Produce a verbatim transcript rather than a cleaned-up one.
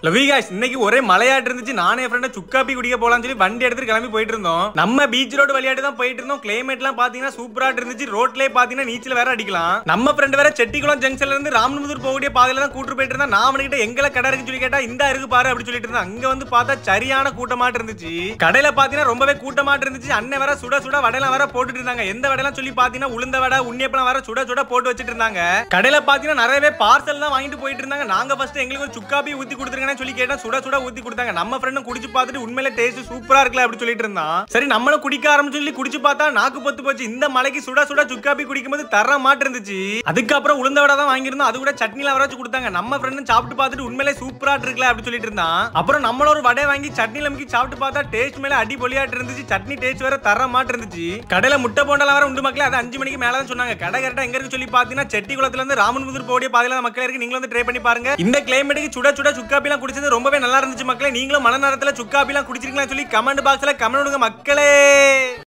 Love you guys இன்னைக்கு ஒரே மலையாட்டு இருந்துச்சு. நானே என் ஃப்ரெண்ட் சுக்காப்பி குடிக்க போலாம்னு சொல்லி வண்டி எடுத்து கிளம்பி போயிட்டு இருந்தோம். நம்ம பீச் ரோடு வழியாட்டு தான் போயிட்டு இருந்தோம். கிளைமேட்லாம் பாத்தீங்கன்னா சூப்பரா இருந்துச்சு. ரோட்லயே பாத்தீங்கன்னா நீச்சல் வேற அடிக்கலாம். நம்ம ஃப்ரெண்ட் வேற செட்டிக்குளம் ஜங்ஷன்ல இருந்து ராமநாதபுரம் போகக்கூடிய பாதையில தான் கூட்டு போயிட்டு இருந்தா. நான் அவன்கிட்ட எங்கல கடை இருக்குன்னு சொல்லி கேட்டா இந்த இருக்கு பாரு அப்படி சொல்லிட்டு இருந்தா. அங்க வந்து பார்த்தா சரியான கூட்டமாட்டு இருந்துச்சு. கடையில பாத்தீங்கன்னா ரொம்பவே கூட்டமாட்டு இருந்துச்சு. அண்ணன் வேற சுட சுட வடையெல்லாம் வேற போட்டுட்டு இருந்தாங்க. எந்த வடையெல்லாம் சொல்லி பாத்தீங்கன்னா உளுந்த வடை உண்ணியப்பெல்லாம் வேற சுட சுட போட்டு வச்சிட்டு இருந்தாங்க. கடையில பாத்தீங்கன்னா நிறையவே பார்சல் தான் வாங்கிட்டு போயிட்டு இருந்தாங்க. நாங்க ஃபர்ஸ்ட் எங்களுக்கு ஒரு சுக்காப்பி ஊத்தி கொடுத்துருங்கன்னு சொல்லி கேட்டா சுட சுட ஊத்தி கொடுத்தாங்க. நம்ம ஃப்ரெண்டும் குடிச்சு பார்த்துட்டு உண்மையிலே டேஸ்ட் சூப்பரா இருக்குல அப்படி சொல்லிட்டு இருந்தான். சரி நம்மளும் குடிக்க ஆரம்பிச்சு சொல்லி குடிச்சு பார்த்தா நாக்கு பொத்து போச்சு. இந்த மலைக்கு சுட சுட சுக்காப்பி குடிக்கும்போது தர மாட்டு இருந்துச்சு. அதுக்கப்புறம் உளுந்த வடை தான் வாங்கியிருந்தோம். அது கூட சட்னில வர வச்சு கொடுத்தாங்க. நம்ம ஃப்ரெண்டும் சாப்பிட்டு பார்த்துட்டு உண்மையிலே சூப்பரா இருக்குல அப்படி சொல்லிட்டு இருந்தான். அப்புறம் நம்மள ஒரு வடை வாங்கி சட்னில முக்கி சாப்பிட்டு பார்த்தா டேஸ்ட் மேல அடிபொலியாட்டு இருந்துச்சு. சட்னி டேஸ்ட் வேற தர மாட்டு இருந்துச்சு. கடையில முட்டை போண்டலாம் வேற உண்டு மக்களே. அது அஞ்சு மணிக்கு மேல தான் சொன்னாங்க. கடை கரெக்டா எங்க இருக்கு சொல்லி பாத்தீங்கன்னா செட்டிக்குளத்துல இருந்து ராமநாதபுரம் போடிய பாதையில மக்களே இருக்கு. நீங்களும் வந்து ட்ரை பண்ணி பாருங்க. இந்த கிளைமேட்டுக்கு சுட சுட சுக்காப்பி எல்லாம் குடிச்சது ரொம்பவே நல்லா இருந்துச்சு மக்களே. நீங்களும் மழை நேரத்துல சுக்காப்பி எல்லாம் குடிச்சிருக்கீங்களா சொல்லி கமெண்ட் பாக்ஸ்ல கமெண்ட் பண்ணுங்க மக்களே.